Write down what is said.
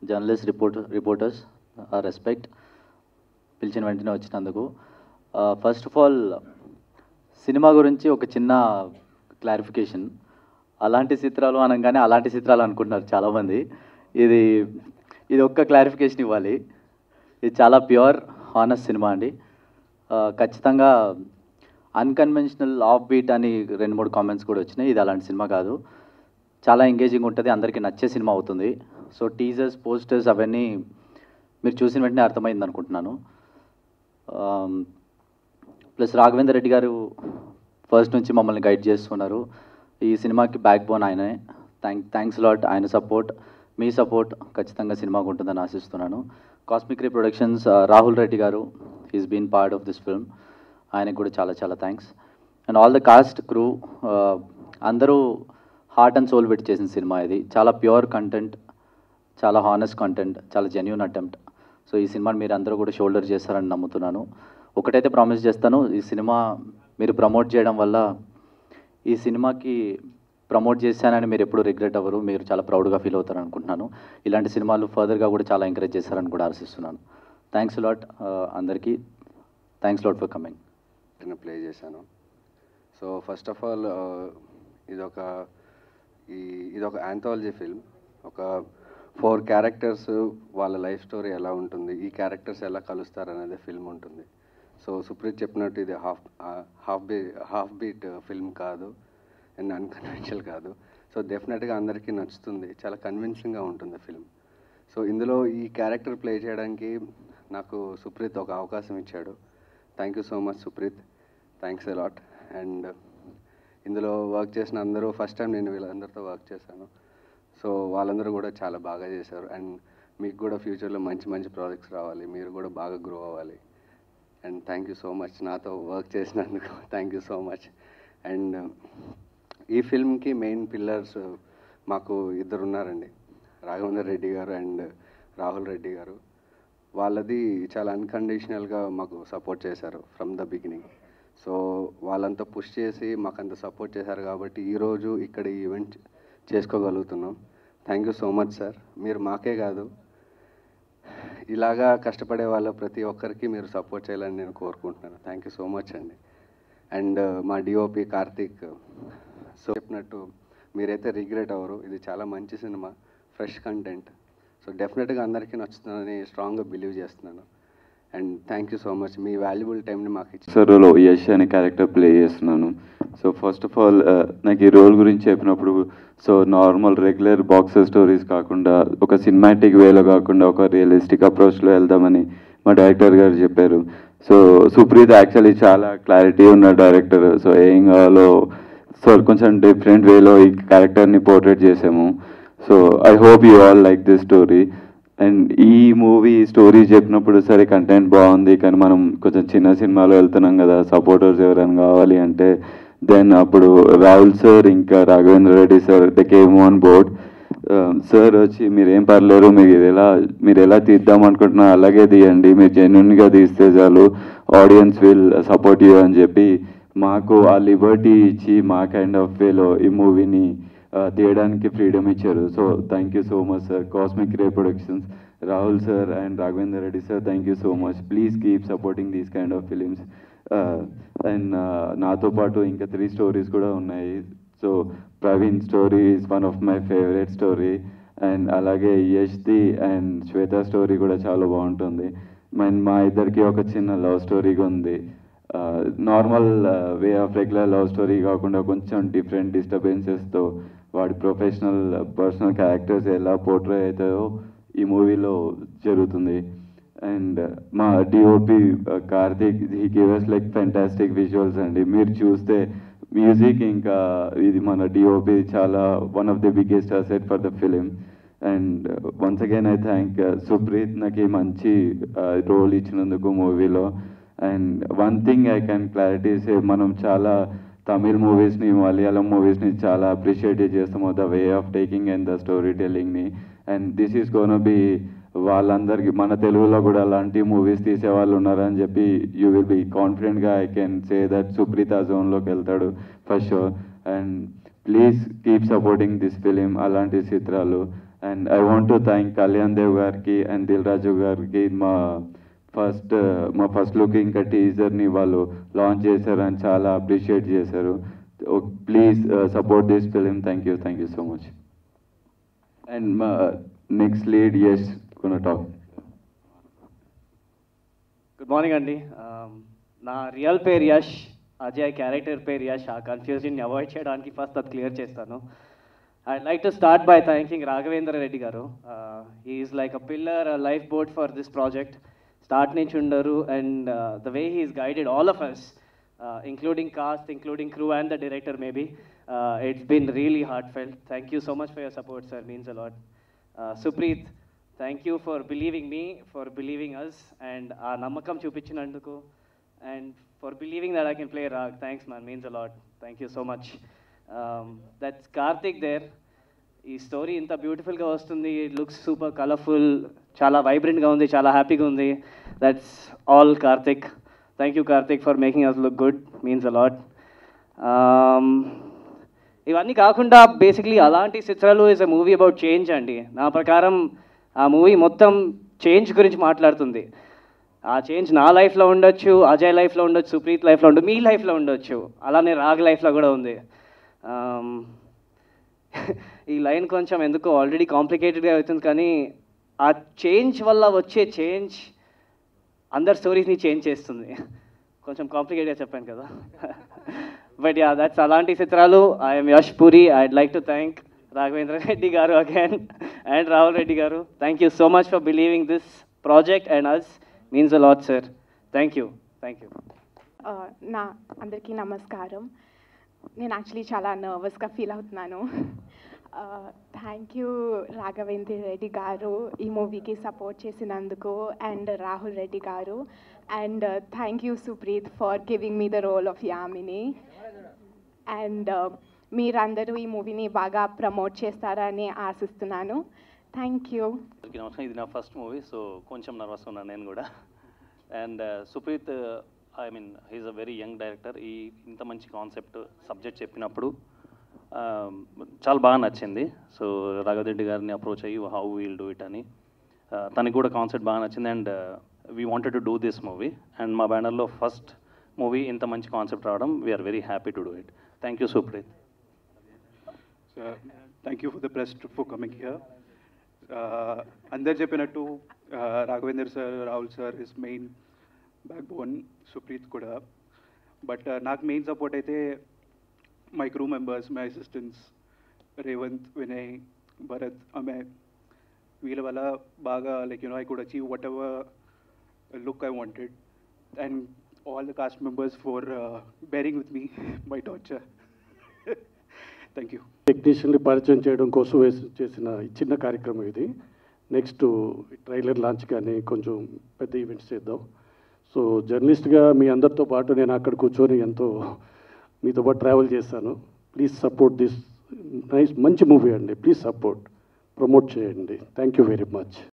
Journalist reporters respect పిలిచిన వెంటనే వచ్చినందుకు. ఫస్ట్ ఆఫ్ ఆల్ సినిమా గురించి ఒక చిన్న క్లారిఫికేషన్. అలాంటి చిత్రాలు అనగానే అలాంటి చిత్రాలు అనుకుంటున్నారు చాలామంది. ఇది ఒక్క క్లారిఫికేషన్ ఇవ్వాలి. ఇది చాలా ప్యూర్ హానెస్ట్ సినిమా అండి. ఖచ్చితంగా అన్కన్వెన్షనల్ ఆఫ్ బీట్ అని 2-3 కామెంట్స్ కూడా వచ్చినాయి. ఇది అలాంటి సినిమా కాదు. చాలా ఎంగేజింగ్ ఉంటుంది, అందరికీ నచ్చే సినిమా అవుతుంది. సో టీజర్స్, పోస్టర్స్ అవన్నీ మీరు చూసిన వెంటనే అర్థమైంది అనుకుంటున్నాను. ప్లస్ రాఘవేంద్ర రెడ్డి గారు ఫస్ట్ నుంచి మమ్మల్ని గైడ్ చేస్తున్నారు. ఈ సినిమాకి బ్యాక్ బోన్ ఆయనే. Thanks lot. ఆయన సపోర్ట్, మీ సపోర్ట్ ఖచ్చితంగా సినిమాకు ఉంటుందని ఆశిస్తున్నాను. Cosmic ray productions Rahul Reddy గారు is been part of this film. ఆయనకు కూడా చాలా చాలా thanks. And all the cast, crew, అందరూ హార్ట్ అండ్ సోల్ పెట్టి చేసిన సినిమా ఇది. చాలా ప్యూర్ కంటెంట్, చాలా హానెస్ట్ కంటెంట్, చాలా జెన్యూన్ అటెంప్ట్. సో ఈ సినిమాని మీరు అందరూ కూడా షోల్డర్ చేస్తారని నమ్ముతున్నాను. ఒకటైతే ప్రామిస్ చేస్తాను, ఈ సినిమా మీరు ప్రమోట్ చేయడం వల్ల ఈ సినిమాకి ప్రమోట్ చేశానని మీరు ఎప్పుడు రిగ్రెట్ అవ్వరు, మీరు చాలా ప్రౌడ్గా ఫీల్ అవుతారని అనుకుంటున్నాను. ఇలాంటి సినిమాలు ఫర్దర్గా కూడా చాలా ఎంకరేజ్ చేస్తారని కూడా ఆశిస్తున్నాను. థ్యాంక్స్ లాట్ అందరికీ. Thanks lot for coming. Play చేశాను. సో ఫస్ట్ ఆఫ్ ఆల్ ఇదొక యాంథాలజీ ఫిల్మ్. ఒక 4 క్యారెక్టర్స్, వాళ్ళ లైఫ్ స్టోరీ ఎలా ఉంటుంది, ఈ క్యారెక్టర్స్ ఎలా కలుస్తారు అనేది ఫిల్మ్ ఉంటుంది. సో సుప్రీత్ చెప్పినట్టు ఇది హాఫ్ బీట్ ఫిల్మ్ కాదు అండ్ అన్కన్వెన్షనల్ కాదు. సో డెఫినెట్గా అందరికీ నచ్చుతుంది. చాలా కన్విన్సింగ్గా ఉంటుంది ఫిల్మ్. సో ఇందులో ఈ క్యారెక్టర్ ప్లే చేయడానికి నాకు సుప్రీత్ ఒక అవకాశం ఇచ్చాడు. Thank you so much Supreeth, thanks a lot. And ఇందులో వర్క్ చేసిన అందరూ, ఫస్ట్ టైం నేను వీళ్ళందరితో వర్క్ చేశాను. సో వాళ్ళందరూ కూడా చాలా బాగా చేశారు. అండ్ మీకు కూడా ఫ్యూచర్లో మంచి మంచి ప్రాజెక్ట్స్ రావాలి, మీరు కూడా బాగా గ్రో అవ్వాలి. And thank you so much నాతో వర్క్ చేసినందుకు. Thank you so much. And ఈ ఫిల్మ్కి మెయిన్ పిల్లర్స్ మాకు 2 ఉన్నారండి, రాఘవేంద్ర రెడ్డి గారు అండ్ రాహుల్ రెడ్డి గారు. వాళ్ళది చాలా అన్కండిషనల్గా మాకు సపోర్ట్ చేశారు ఫ్రమ్ ద బిగినింగ్. సో వాళ్ళంతా పుష్ చేసి మాకంత సపోర్ట్ చేశారు కాబట్టి ఈరోజు ఇక్కడ ఈ ఈవెంట్ చేసుకోగలుగుతున్నాం. Thank you so much sir. మీరు మాకే కాదు, ఇలాగా కష్టపడే వాళ్ళ ప్రతి ఒక్కరికి మీరు సపోర్ట్ చేయాలని నేను కోరుకుంటున్నాను. థ్యాంక్ యూ సో మచ్ అండి. అండ్ మా డిఓపి కార్తీక్, సో చెప్పినట్టు మీరైతే రిగ్రెట్ అవ్వరు. ఇది చాలా మంచి సినిమా, ఫ్రెష్ కంటెంట్. సో డెఫినెట్గా అందరికీ నచ్చుతుందని స్ట్రాంగ్గా బిలీవ్ చేస్తున్నాను. And thank you so much, మీ వాల్యుబుల్ టైంని మాకు ఇచ్చి. సర్లో యష్ అనే క్యారెక్టర్ ప్లే చేస్తున్నాను. సో ఫస్ట్ ఆఫ్ ఆల్ నాకు ఈ రోల్ గురించి చెప్పినప్పుడు, so normal regular boxer stories కాకుండా ఒక సినిమాటిక్ వేలో కాకుండా ఒక రియలిస్టిక్ అప్రోచ్లో వెళ్దామని మా డైరెక్టర్ గారు చెప్పారు. సో సుప్రీత్ యాక్చువల్లీ చాలా క్లారిటీ ఉన్న డైరెక్టర్. సో ఏం కావాలో సో కొంచెం డిఫరెంట్ వేలో ఈ క్యారెక్టర్ని పోర్ట్రేట్ చేసాము. So I hope you all like this story. And ఈ మూవీ స్టోరీ చెప్పినప్పుడు సరే కంటెంట్ బాగుంది, కానీ మనం కొంచెం చిన్న సినిమాలో వెళ్తున్నాం కదా, సపోర్టర్స్ ఎవరైనా కావాలి అంటే దెన్ అప్పుడు రాహుల్ సార్ ఇంకా Raghavendra Reddy sir they came on board. Sir వచ్చి మీరేం పర్లేరు, మీరు ఎలా తీద్దాం అనుకుంటున్నా అలాగే తీయండి, మీరు జెన్యున్గా తీస్తే చాలు, ఆడియన్స్ విల్ సపోర్ట్ యూ అని చెప్పి మాకు ఆ లిబర్టీ ఇచ్చి మా కైండ్ ఆఫ్ వేలో ఈ మూవీని తీయడానికి ఫ్రీడమ్ ఇచ్చారు. So thank you so much sir. Cosmic ray productions, Rahul sir and Raghavendra Reddy sir, thank you so much. Please keep supporting these kind of films. And నాతో పాటు ఇంకా 3 స్టోరీస్ కూడా ఉన్నాయి. So Praveen story is one of my favourite story. And అలాగే యష్ది and Shweta story కూడా చాలా బాగుంటుంది. అండ్ మా ఇద్దరికి ఒక చిన్న లవ్ స్టోరీగా ఉంది. Normal way of regular love story కాకుండా కొంచెం డిఫరెంట్ డిస్టర్బెన్సెస్తో వాడి పర్సనల్ క్యారెక్టర్స్ ఎలా పోర్ట్రే అవుతాయో ఈ మూవీలో జరుగుతుంది. అండ్ మా DOP Karthik, he give us like fantastic visuals అండి. మీరు చూస్తే మ్యూజిక్ ఇంకా ఇది మన డిఓపి చాలా one of the biggest asset for the film. And once again I thank Supreeth నాకు మంచి రోల్ ఇచ్చినందుకు మూవీలో. And one thing I can clarity say, మనం చాలా తమిళ్ మూవీస్ని, మలయాళం మూవీస్ని చాలా అప్రిషియేట్ చేస్తాము the way of taking and the story టెల్లింగ్ని. And this is gonna be వాళ్ళందరికీ మన తెలుగులో కూడా అలాంటి మూవీస్ తీసే వాళ్ళు ఉన్నారని చెప్పి యూ విల్ బీ కాన్ఫిడెంట్గా I can say that Supreeth ఆ జోన్లోకి వెళ్తాడు for sure. And please keep supporting this film, Alanti Chitralu. And I want to thank Kalyan Dev గారికి అండ్ దిల్ రాజు గారికి మా ఫస్ట్ లుక్ ఇంకా టీజర్ని వాళ్ళు లాంచ్ చేశారని చాలా అప్రిషియేట్ చేశారు. Please support this film. Thank you so much. And మా next lead Yash gonna talk. Good morning అండి. నా రియల్ పేరు యష్, అజయ్ క్యారెక్టర్ పేరు యష్. ఆ కన్ఫ్యూజన్ని అవాయిడ్ చేయడానికి ఫస్ట్ అది క్లియర్ చేస్తాను. I'd like to start by thanking Raghavendra Reddy garu. He is like a pillar, a lifeboat for this project. Start nunchi undaru, and the way he has guided all of us, including cast, including crew and the director maybe, it's been really heartfelt. Thank you so much for your support, sir. Means a lot. Supreet, thank you for believing me, for believing us, and aa namakam chupichinanduku, and for believing that I can play Rag. Thanks man, means a lot. Thank you so much. That's Karthik there. ఈ story ఇంత బ్యూటిఫుల్గా వస్తుంది. It looks super colourful, చాలా వైబ్రెంట్గా ఉంది, చాలా హ్యాపీగా ఉంది. That's all Karthik. Thank you Karthik for making us look good. Means a lot. ఇవన్నీ కాకుండా basically Alanti Chitralu is a movie about change అండి. నా ప్రకారం ఆ మూవీ మొత్తం చేంజ్ గురించి మాట్లాడుతుంది. ఆ చేంజ్ నా లైఫ్లో ఉండొచ్చు, అజయ్ లైఫ్లో ఉండొచ్చు, సుప్రీత్ లైఫ్లో ఉండొచ్చు, మీ లైఫ్లో ఉండొచ్చు, అలానే రాగ్ లైఫ్లో కూడా ఉంది. ఈ లైన్ కొంచెం ఎందుకో ఆల్రెడీ కాంప్లికేటెడ్గా అవుతుంది, కానీ ఆ చేంజ్ వల్ల వచ్చే చేంజ్ అందరి స్టోరీస్ని చేంజ్ చేస్తుంది. కొంచెం కాంప్లికేట్గా చెప్పాను కదా. But yeah, that's Alanti Chitralu. I'm Yash Puri. I'd like to thank Raghavendra Reddy garu again and Rahul Reddy garu. Thank you so much for believing this project and us. Means a lot sir. Thank you. నా అందరికీ నమస్కారం. నేను యాక్చువల్లీ చాలా నర్వస్గా ఫీల్ అవుతున్నాను. థ్యాంక్ యూ రాఘవేంద్ర రెడ్డి గారు ఈ మూవీకి సపోర్ట్ చేసినందుకు, and Rahul Reddy garu, and thank you Supreeth for giving me the role of Yamini. And మీరందరూ ఈ మూవీని బాగా ప్రమోట్ చేస్తారని ఆశిస్తున్నాను. Thank you. నమస్కారం. ఇది నా ఫస్ట్ మూవీ, సో కొంచెం నర్వస్ ఉన్నాను నేను కూడా. And Supreeth, I mean he's a very young director. ఇంత మంచి కాన్సెప్ట్ సబ్జెక్ట్ చెప్పినప్పుడు చాలా బాగా నచ్చింది. సో రాఘవేంద్ర గారిని అప్రోచ్ అయ్యి హౌ విల్ డూ ఇట్ అని, తనకి కూడా కాన్సెప్ట్ బాగా నచ్చింది. And we wanted to do this movie. And మా బ్యానర్లో ఫస్ట్ మూవీ ఇంత మంచి కాన్సెప్ట్ రావడం, we are very happy to do it. Thank you Supreeth. Thank you for the press for coming here. అందరు చెప్పినట్టు Raghavender sir, Rahul sir is main back, Supreeth కూడా. But నాకు main support అయితే my crew members, my assistants Revanth, Vinay, Bharath, Amay. వీళ్ళ వల్ల బాగా I could achieve what ever look I wanted. And all the cast members for bearing with me my torture. Thank you. టెక్నీషియన్ని పరిచయం చేయడం కోసం చేసిన చిన్న కార్యక్రమం ఇది. నెక్స్ట్ ట్రైలర్ లాంచ్ కానీ కొంచెం పెద్ద ఈవెంట్స్ చేద్దాం. సో జర్నలిస్ట్గా మీ అందరితో పాటు నేను అక్కడ కూర్చొని ఎంతో మీతో పాటు ట్రావెల్ చేశాను. ప్లీజ్ సపోర్ట్ దిస్ మంచి మూవీ అండి. ప్లీజ్ సపోర్ట్, ప్రమోట్ చేయండి. Thank you very much.